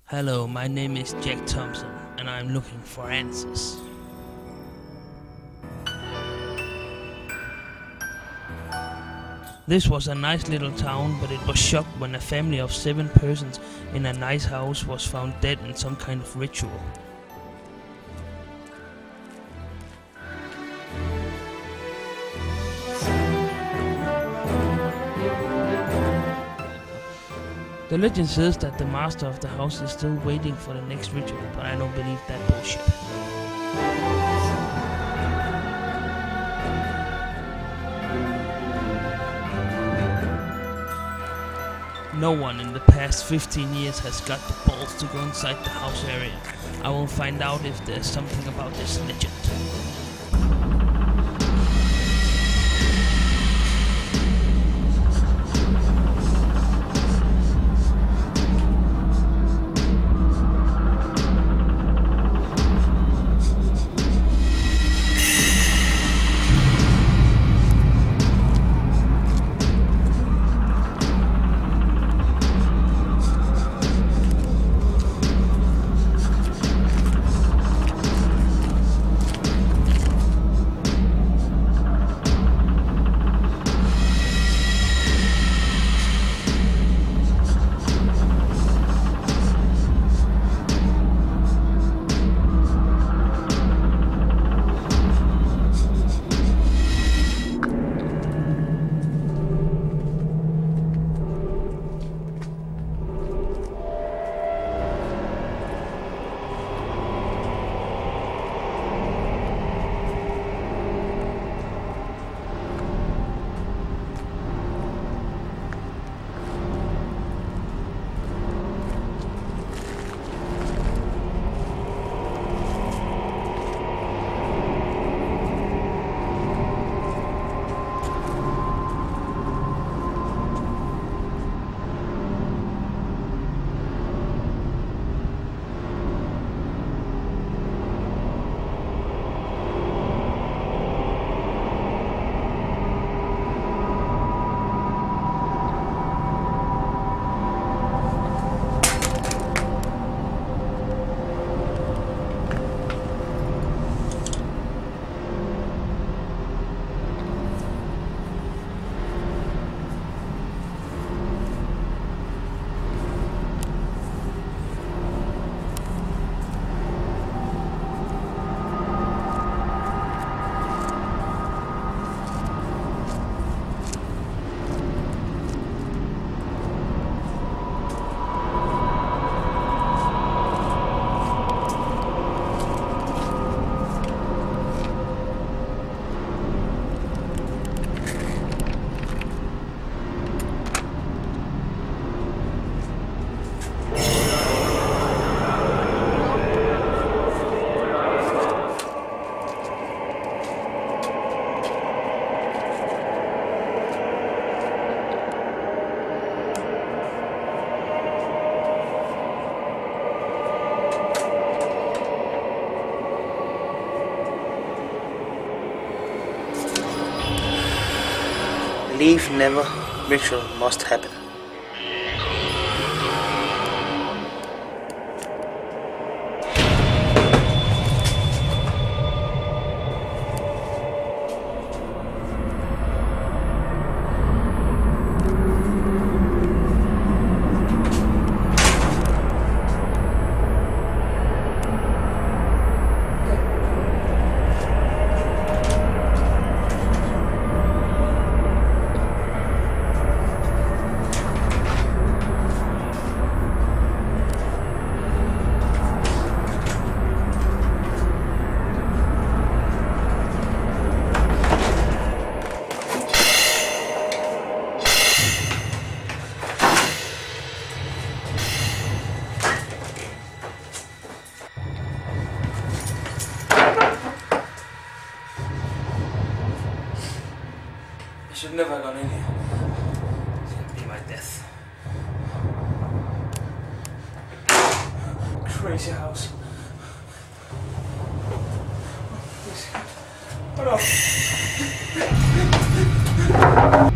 Hello, my name is Jack Thomson, and I'm looking for answers. This was a nice little town, but it was shocked when a family of 7 persons in a nice house was found dead in some kind of ritual. The legend says that the master of the house is still waiting for the next ritual, but I don't believe that bullshit. No one in the past 15 years has got the balls to go inside the house area. I will find out if there's something about this legend. Leave never, ritual must happen. I should never have gone in here. It's gonna be my death. Crazy house. Please. Oh no.